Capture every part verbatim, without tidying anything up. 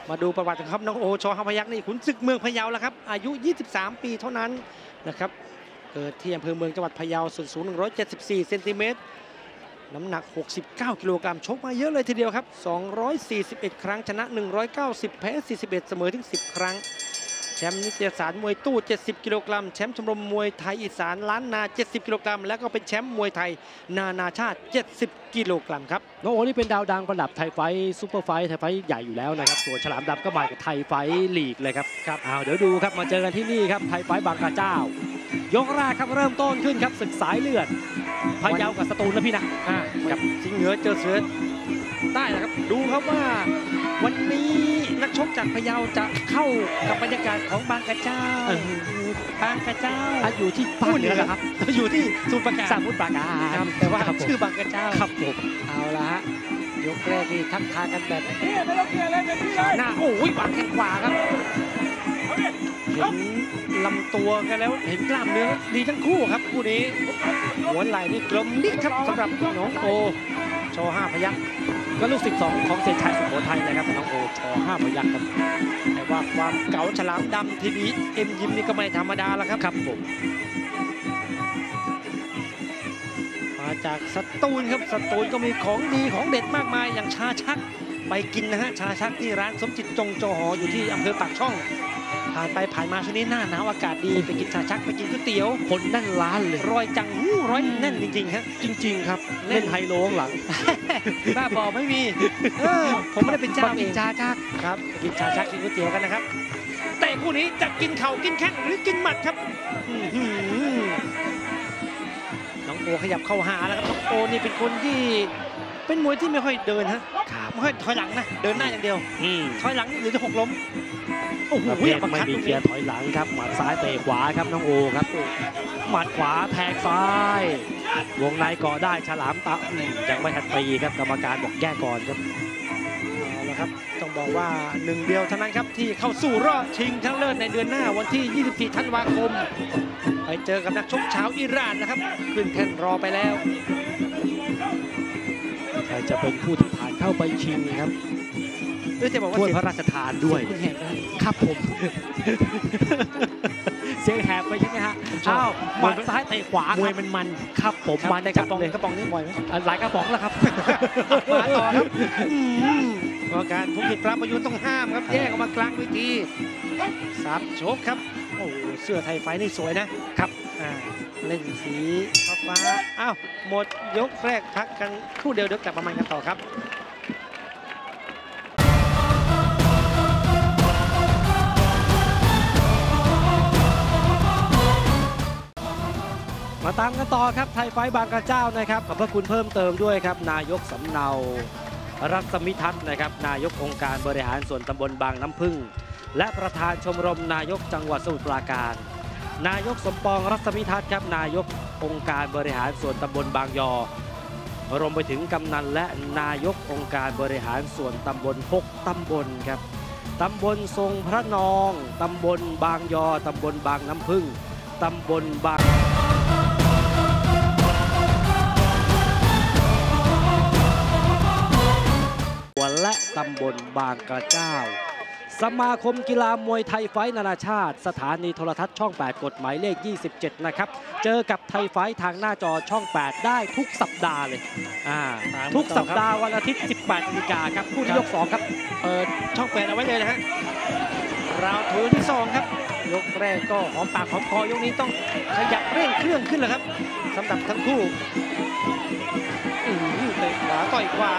มาดูประวัติครับน้องโอชอห้าพยัคฆ์นี่ขุนศึกเมืองพะเยาแล้วครับอายุยี่สิบสามปีเท่านั้นนะครับเกิดที่อำเภอเมืองจังหวัดพะเยาส่วนสูงหนึ่งร้อยเจ็ดสิบสี่เซนติเมตรน้ำหนักหกสิบเก้ากิโลกรัมชกมาเยอะเลยทีเดียวครับสองร้อยสี่สิบเอ็ดครั้งชนะหนึ่งร้อยเก้าสิบแพ้สี่สิบเอ็ดเสมอถึงสิบครั้งแชมป์นิตยสารมวยตู้เจ็ดสิบกิโลกรัมแชมป์ชมรมมวยไทยอีสานล้านนาเจ็ดสิบกิโลกรัมแล้วก็เป็นแชมป์มวยไทยนานาชาติเจ็ดสิบกิโลกรัมครับน้องโอนี่เป็นดาวดังประดับไทยไฟซูเปอร์ไฟไทยไฟใหญ่อยู่แล้วนะครับส่วนฉลามดำก็มากับไทยไฟลีกเลยครับครับเอาเดี๋ยวดูครับมาเจอกันที่นี่ครับไทยไฟบางกระเจ้ายกแรกครับเริ่มต้นขึ้นครับศึกสายเลือดพะเยากับสตูลนะพี่นะอ่ากับสิงห์เหนือเจอเสือใต้นะครับดูครับว่าวันนี้นักชกจากพะเยาจะเข้ากับบรรยากาศของบางกระเจ้าบางกระเจ้าอยู่ที่ภาคเหนือครับอยู่ที่สมุทรปราการสมุทรปราการแต่ว่าชื่อบางกระเจ้าครับผมเอาละฮะยกแรกนี่ทักทายกันแบบหน้าโอ้ยวางแข้งขวาครับเห็นลำตัวกันแล้วเห็นกล้ามเนื้อดีทั้งคู่ครับคู่นี้หัวไหล่นี่กลมนิดครับสำหรับน้องโอชอห้าพยัคฆ์ก็ลูกศิษย์สองของเซนชัยสุโขทัยนะครับน้องโอชอห้าพยัคฆ์ครับแต่ว่าความเก๋าฉลามดำทีนี้เอ็มยิมนี่ก็ไม่ธรรมดาแล้วครับครับผมมาจากสตูลครับสตูลก็มีของดีของเด็ดมากมายอย่างชาชักไปกินนะฮะชาชักที่ร้านสมจิตจงจอหออยู่ที่อำเภอปากช่องผ่านไปผ่านมาช่วงนี้หน้าหนาวอากาศดีไปกินชาชักไปกินก๋วยเตี๋ยวคนแน่นร้านเลยรอยจังหู้ร้อยแน่นจริงๆครับจริงๆครับเล่นไฮโลหลังบ้าบอไม่มีเออผมไม่ได้เป็นเจ้าเองชาชักครับกินชาชักกินก๋วยเตี๋ยวกันนะครับแต่คู่นี้จะกินเข่ากินแข้งหรือกินหมัดครับน้องโอขยับเข้าหาแล้วครับน้องโอนี่เป็นคนที่เป็นมวยที่ไม่ค่อยเดินฮะไม่ค่อยถอยหลังนะเดินหน้าอย่างเดียวถอยหลังหรือจะหกล้มโอ้โหไม่มีเกียร์ถอยหลังครับหมัดซ้ายเตะขวาครับน้องโอครับหมัดขวาแทงซ้ายวงในเกาะได้ฉลามตะยังไม่ทันตีครับกรรมการบอกแก้ก่อนครับเอาละครับต้องบอกว่าหนึ่งเดียวเท่านั้นครับที่เข้าสู่รอบชิงชนะเลิศในเดือนหน้าวันที่ยี่สิบสี่ธันวาคมไปเจอกับนักชกชาวอิหร่านนะครับขึ้นแท่นรอไปแล้วใครจะเป็นผู้ที่ผ่านเข้าไปชิงครับด้วยจะบอกว่าถ้วยพระราชทานด้วยครับผมเสียงแหบไปใช่ไหมฮะอ้าวหมัดซ้ายเตะขวามวยมันมันครับผมมันในกระป๋องกระป๋องนี่บ่อยไหมหลายกระป๋องแล้วครับมาต่อครับกรรมการผู้ผิดพลาดประยุทธ์ต้องห้ามครับแยกออกมากลางเวทีสับโชกครับโอ้เสื้อไทยไฟนี่สวยนะครับเล่นสีฟ้าอ้าวหมดยกแรกพักกันครู่เดียวเดี๋ยวกลับมาใหม่กันต่อครับมาตามกันต่อครับไทยไฟบางกระเจ้านะครับขอบพระคุณเพิ่มเติมด้วยครับนายกสำเนารัศมิทัศน์นะครับนายกองค์การบริหารส่วนตำบลบางน้ำพึ่งและประธานชมรมนายกจังหวัดสมุทรปราการนายกสมปองรัศมิทัศน์ครับนายกองค์การบริหารส่วนตำบลบางยอรวมไปถึงกำนันและนายกองค์การบริหารส่วนตำบลหกตำบลครับตำบลทรงพระนองตำบลบางยอตำบลบางน้ำพึ่งตำบลบางและตำบลบางกระเจ้าสมาคมกีฬามวยไทยไฟนานาชาติสถานีโทรทัศน์ช่องแปดกฎหมายเลขยี่สิบเจ็ดนะครับเจอกับไทยไฟทางหน้าจอช่องแปดได้ทุกสัปดาห์เลยอ่าทุกสัปดาห์วันอาทิตย์สิบแปดนาฬิกาครับคู่ที่ยกสองครับเปิดช่องแปดเอาไว้เลยนะฮะราวถือที่สองครับยกแรกก็หอมปากหอมคอยกนี้ต้องขยับเร่งเครื่องขึ้นเลยครับสำหรับทั้งคู่เตะขวาต่อยขวา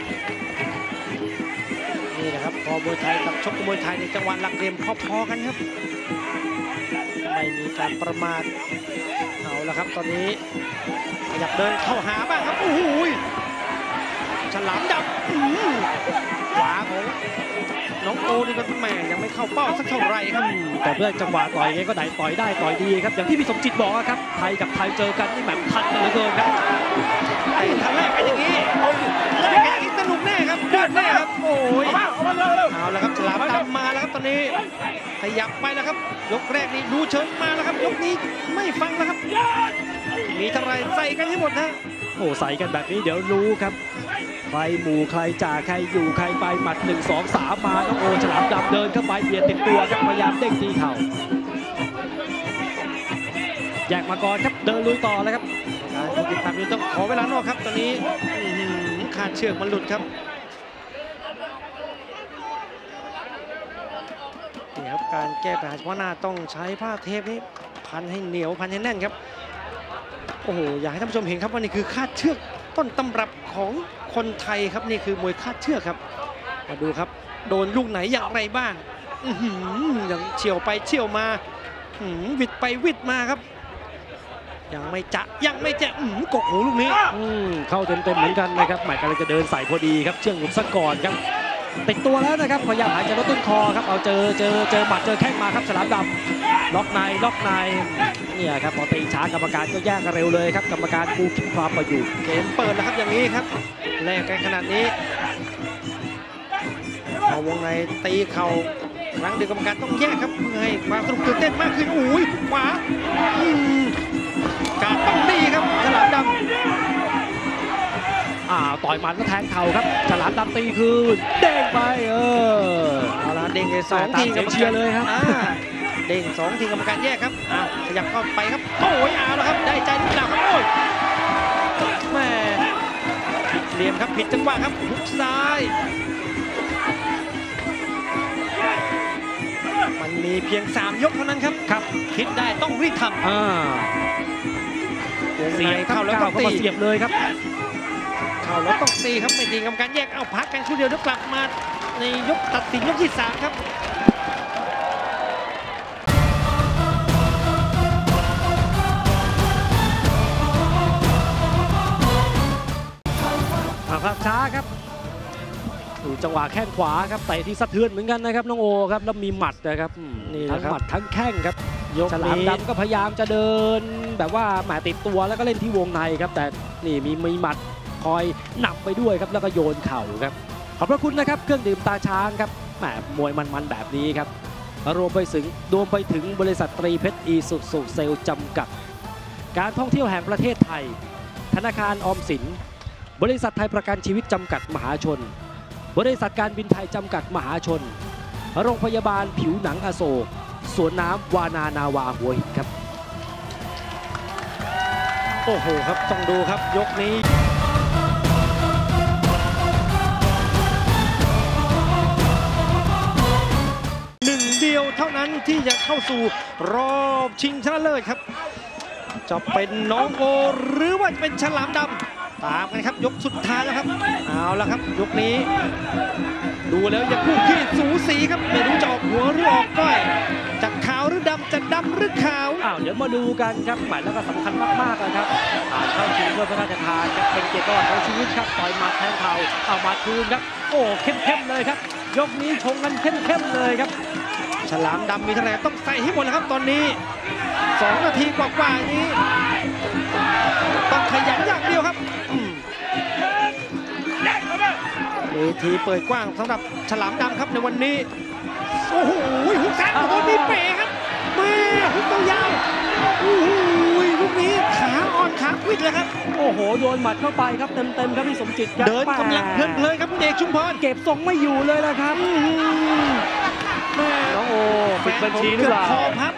นี่นะครับพอมวยไทยกับชกมวยไทยในจังหวะหลักเหลี่ยมพอๆกันครับไม่มีการประมาทเอาละครับตอนนี้ขยับเดินเข้าหาบ้างครับโอ้โหฉลามดำขวาของน้องโอนี่ก็แหม่ยังไม่เข้าเป้าสักเท่าไรครับแต่เพื่อจังหวะต่อยไงก็ได้ต่อยได้ต่อยดีครับอย่างที่พี่สมจิตบอกครับไทยกับไทยเจอกันนี่แบบทันกันเหลือเกินครับไอ้ทันแรกกันอย่างนี้แรกกันอย่างนี้สนุกแน่ครับเดือดแน่ครับโอ้ยเอาละครับฉลามดำมาแล้วครับตอนนี้ขยับไปแล้วครับยกแรกนี้ดูเชิญมาแล้วครับยกนี้ไม่ฟังแล้วครับมีเท่าไรใส่กันให้หมดนะโอ้ใส่กันแบบนี้เดี๋ยวรู้ครับใครหมู่ใครจ่าใครอยู่ใครไปหมัดหนึ่งสองสามมาน้องโอฉลามดำเดินเข้าไปเบียดติดตัวครับพยายามเด้งตีเข่าแยกมาก่อนครับเดินลุยต่อเลยครับการติดตามนี้ต้องขอเวลานอกครับตอนนี้ขาดเชือกมันหลุดครับนี่ครับการแก้ปัญหาเฉพาะหน้าต้องใช้ผ้าเทปนี้พันให้เหนียวพันให้แน่นครับโอ้โหอยากให้ท่านผู้ชมเห็นครับว่านี่คือคาดเชือกต้นตำรับของคนไทยครับนี่คือมวยคาดเชือกครับมาดูครับโดนลูกไหนอย่างไรบ้างอย่างเฉียวไปเฉียวมาวิดไปวิดมาครับยังไม่จะยังไม่จะกกหูลูกนี้เข้าเต็มๆเหมือนกันนะครับหมายกำลังจะเดินใส่พอดีครับเชื่องหลุดซะก่อนครับติดตัวแล้วนะครับพยายามหายใจลดต้นคอครับเอาเจอเจอเจอหมัดเจอแข้งมาครับฉลามดำล็อกในล็อกในเนี่ยครับพอตีช้ากรรมการก็แยกกันเร็วเลยครับกรรมการกูคิดความประยุกต์เกมเปิดแล้วครับอย่างนี้ครับแลกกันขนาดนี้เอาวงในตีเข่าครั้งเดียวกรรมการต้องแยกครับเพื่อให้ความสนุกตื่นเต้นมากขึ้นอุ้ยขวาการต้องดีครับฉลามดำอ่าต่อยมันแล้วแทงเข่าครับฉลามดำตีคืนเด้งไปเออเอาละเด้งเลยสองทีกรรมการเลยครับเด้งสองทีกรรมการแยกครับอ่าขยับเข้าไปครับโอ้ยเอาแล้วครับได้ใจหรือเปล่าครับโอ้ยแม่เหลี่ยมครับผิดจังหวะครับหุกซ้ายมันมีเพียงสามยกเท่านั้นครับครับคิดได้ต้องรีบทำอ่าวงในเข้าแล้วก็เสียบเลยครับเข้าแล้วต้องตีครับไม่ตีกรรมการแยกเอาพักกันครู่เดียวแล้วกลับมาในยกตัดสินยกที่สามครับภาพช้าครับดูจังหวะแข้งขวาครับเตะที่สะเทือนเหมือนกันนะครับน้องโอครับแล้วมีหมัดนะครับนี่ทั้งหมัดทั้งแข้งครับฉลามดำก็พยายามจะเดินแบบว่าแหมติดตัวแล้วก็เล่นที่วงในครับแต่นี่มีมีหมัดคอยนำไปด้วยครับแล้วก็โยนเข่าครับขอบพระคุณนะครับเครื่องดื่มตาช้างครับแหมมวยมันๆแบบนี้ครับรวมไปถึงรวมไปถึงบริษัทตรีเพชรอีสุสุเซลจำกัดการท่องเที่ยวแห่งประเทศไทยธนาคารออมสินบริษัทไทยประกันชีวิตจำกัดมหาชนบริษัทการบินไทยจำกัดมหาชนโรงพยาบาลผิวหนังอโศกสวนน้ำวานานาวาหัวหินครับโอ้โหครับต้องดูครับยกนี้หนึ่งเดียวเท่านั้นที่จะเข้าสู่รอบชิงชนะเลิศครับจะเป็นน้องโอหรือว่าจะเป็นฉลามดำตามกันครับยกสุดท้ายแล้วครับเอาละครับยกนี้ดูแล้วยังคู่ขี้สูสีครับไม่รู้จะออกหัวหรือออกก้อยจะขาวหรือดำจะดำหรือขาวอ้าวเดี๋ยวมาดูกันครับหมายแล้วก็สำคัญมากๆเลยครับผ่านเข้าชิงเพื่อพระราชทานครับเป็นเกียรติประวัติของชีวิตครับต่อยมาแทงเข่าเอามาคืนครับโอ้เข้มๆเลยครับยกนี้ชงกันเข้มๆเลยครับฉลามดำมีเท่าไหร่ต้องใส่ให้หมดแล้วครับตอนนี้สองนาทีกว่าๆนี้ต้องขยันอย่างเดียวครับเวทีเปิดกว้างสำหรับฉลามดำครับในวันนี้โอ้โหหุกซ้ายโอ้โหมีเป๋ครับแม่หุกตัวยาวโอ้โหลูกนี้ขาอ่อนขาวิดเลยครับโอ้โหโดนหมัดเข้าไปครับเต็มๆครับพี่สมจิตเดินกำลังเพลินเลยครับคุณเอกชุมพรเก็บทรงไม่อยู่เลยนะครับแม่น้องโอปิดบัญชีหรือเปล่าคอพับ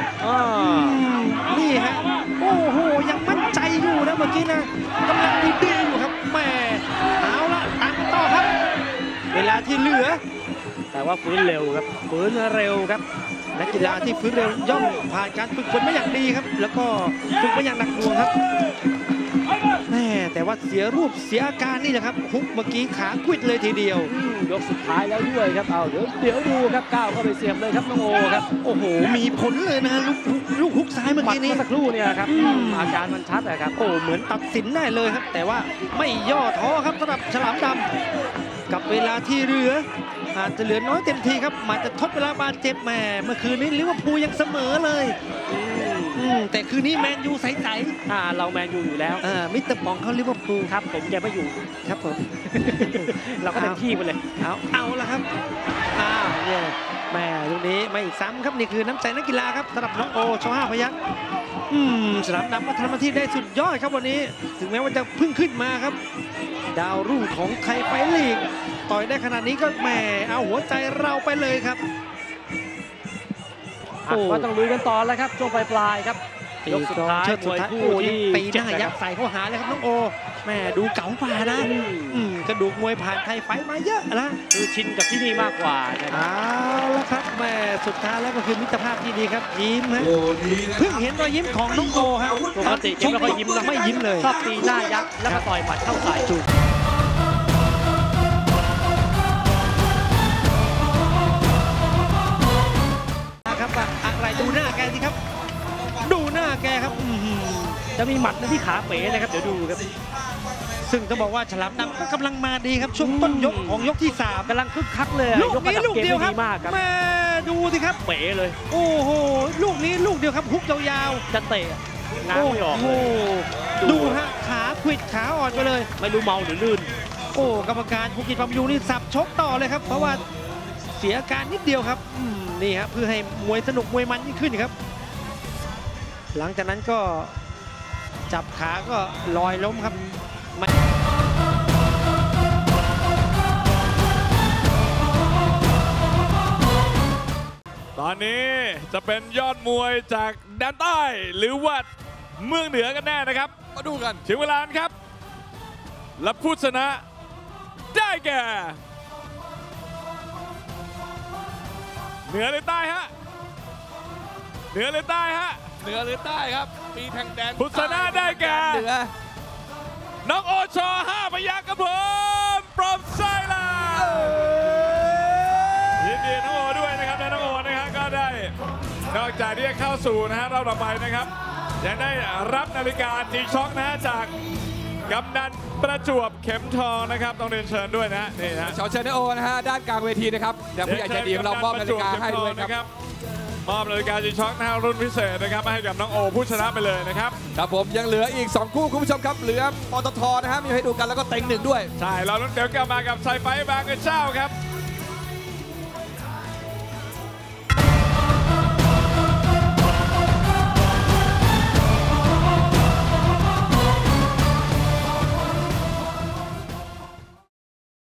นี่ฮะโอ้โหยังมั่นใจอยู่นะเมื่อกี้นะกำลังดีๆอยู่ครับแม่เอาละตามต่อครับเวลาที่เหลือแต่ว่าฟื้นเร็วครับฟื้นเร็วครับนักกีฬาที่ฟื้นเร็วย่อมผ่านการฝึกฝนมาอย่างดีครับแล้วก็ฝึกมาอย่างหนักหน่วงครับแม่แต่ว่าเสียรูปเสียอาการนี่แหละครับฮุกเมื่อกี้ขาควิดเลยทีเดียวยกสุดท้ายแล้วด้วยครับเอาเดี๋ยวเดี๋ยวดูครับก้าวเข้าไปเสียบเลยครับน้องโอครับโอ้โหมีผลเลยนะลูกลูกฮุกซ้ายเมื่อกี้นี้สักครู่เนี่ยครับอาการมันชัดเลยครับโอ้เหมือนตัดสินได้เลยครับแต่ว่าไม่ย่อท้อครับสำหรับฉลามดำกับเวลาที่เหลืออาจจะเหลือน้อยเต็มทีครับมาจะทดเวลาบาดเจ็บแม่เมื่อคืนนี้ลิเวอร์พูลยังเสมอเลยแต่คืนนี้แมนยูใสๆอ่าเราแมนยูอยู่แล้วอ่ามิสเตอร์ปองเขาลิเวอร์พูลครับผมแกไม่อยู่ครับผมเราก็เต็มที่ไปเลยเอาเอาละครับอ้าวเนี่ยแม่ลูกนี้ไม่ซ้ำครับนี่คือน้ำใจนักกีฬาครับสำหรับน้องโอชห้าพยัคฆ์อืมฉลามดำก็ทำหน้าที่ได้สุดยอดครับวันนี้ถึงแม้ว่าจะเพิ่งขึ้นมาครับดาวรุ่งของไทยไฟท์ลีกต่อยได้ขนาดนี้ก็แหมเอาหัวใจเราไปเลยครับอ่ะก็ต้องลุยกันต่อแล้วครับช่วงปลายๆครับยกสุดท้ายเชิดมสุดวยท้ายคู่โอ้ยที่ตีหน้าเจ็ดยันะกครับษ์ใส่เข้าหาเลยครับน้องโอแหม่ดูเก๋ากว่านะอืมอืมกระดูกมวยผ่านไทยไฟท์มาเยอะนะคือชินกับที่นี่มากกว่านะครับเอาละครับแหม่สุดท้ายแล้วก็คือมิตรภาพที่ดีครับยิ้มฮะเพิ่งเห็นรอยยิ้มของน้องโอครับปกติยิ้มแล้วก็ยิ้มนะไม่ยิ้มเลยชอบตีหน้ายักษ์แล้วก็ต่อยหมัดเข้าใส่นะครับว่าอะไรดูหน้าแกสิครับ ดูหน้าแกครับอื้อหือจะมีหมัดที่ขาเป๋นะครับเดี๋ยวดูครับซึ่งต้องบอกว่าฉลามดำก็กำลังมาดีครับช่วงต้นยกของยกที่สามกำลังคึกคักเลยอะลูกยกระนี้ดับลูกเกมเดียวได้ครับดีมากครับแม่ดูสิครับเป๋เลยโอ้โหลูกนี้ลูกเดียวครับฮุกยาวจะเตะๆง้างไม่ออกโอ้เลโหยดูฮะขาขวิดขาอ่อนไปเลยไม่รู้เมาหรือลื่นโอ้กรรมการภูกิจบำยูนี่สับชกต่อเลยครับ เพราะว่าเสียอาการนิดเดียวครับอืมนี่ครับเพื่อให้มวยสนุกมวยมันยิ่งขึ้นครับ หลังจากนั้นก็จับขาก็ลอยล้มครับตอนนี้จะเป็นยอดมวยจากแดนใต้หรือว่าเมืองเหนือกันแน่นะครับ มาดูกันถึงเวลาครับ และผู้ชนะได้แก่ เหนือหรือใต้ฮะเหนือหรือใต้ฮะเหนือหรือใต้ครับ มีทางแดนผู้ชนะได้แก่เหนือน้องโอชอห้าพยัคฆ์ครับผมพร้อมไซล่ายินดีน้องโอด้วยนะครับและน้องโอนะครับก็ได้นอกจากที่จะเข้าสู่นะฮะรอบต่อไปนะครับยังได้รับนาฬิกาจีช็อคนะฮะจากกำนันประจวบเข็มทองนะครับต้องเรียนเชิญด้วยนะฮะนี่นะชอเชิญนโอนะฮะด้านกลางเวทีนะครับเดี๋ยวผู้ใหญ่ใจดีของเรามอบนาฬิกาให้ด้วยครับมอบนาฬิกาจีช็อคนะฮะรุ่นพิเศษนะครับให้กับน้องโอผู้ชนะไปเลยนะครับครับผมยังเหลืออีกสองคู่คุณผู้ชมครับเหลือปตทนะฮะมีให้ดูกันแล้วก็เต็งหนึ่งด้วยใช่เราเดี๋ยวกลับมากับไซไฟบางกระเจ้าครับ